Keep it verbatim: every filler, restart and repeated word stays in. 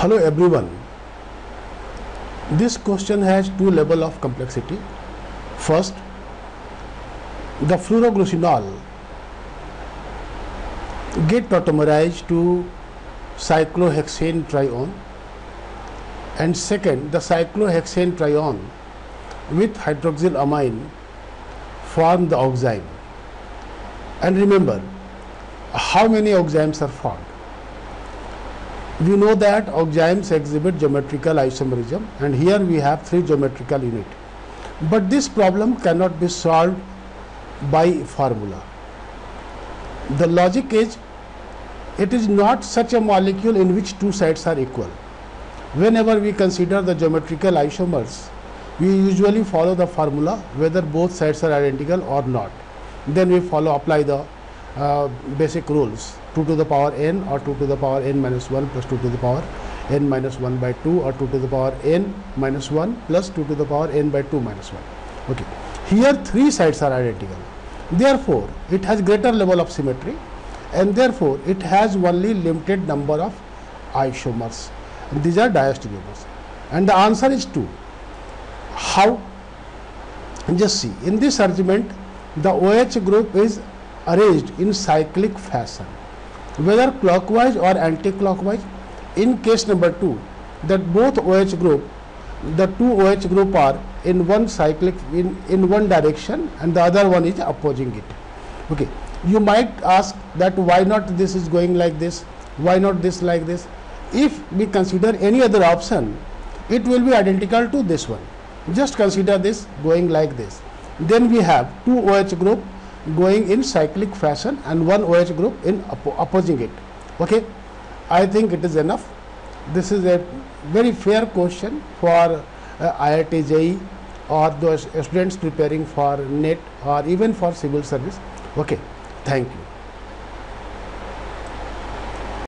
Hello everyone. This question has two levels of complexity. First, the fluoroglucinol get tautomerized to cyclohexane trione, and second, the cyclohexane trione with hydroxylamine form the oxime. And remember, how many oximes are formed? We know that oximes exhibit geometrical isomerism, and here we have three geometrical units. But this problem cannot be solved by formula. The logic is, it is not such a molecule in which two sides are equal. Whenever we consider the geometrical isomers, we usually follow the formula whether both sides are identical or not. Then we follow, apply the uh, basic rules. two to the power n or two to the power n minus one plus two to the power n minus one by two, or two to the power n minus one plus two to the power n by two minus one. Okay. Here three sides are identical. Therefore, it has greater level of symmetry, and therefore it has only limited number of isomers. And these are diastereomers. And the answer is two. How? Just see, in this argument, the OH group is arranged in cyclic fashion, whether clockwise or anti-clockwise. In case number two, that both OH group, the two OH group are in one cyclic, in, in one direction, and the other one is opposing it. Okay. You might ask that why not this is going like this, why not this like this? If we consider any other option, it will be identical to this one. Just consider this going like this. Then we have two OH group going in cyclic fashion and one OH group in oppo opposing it. Okay, I think it is enough. This is a very fair question for uh, I I T J E E or those students preparing for NET or even for civil service. Okay, thank you.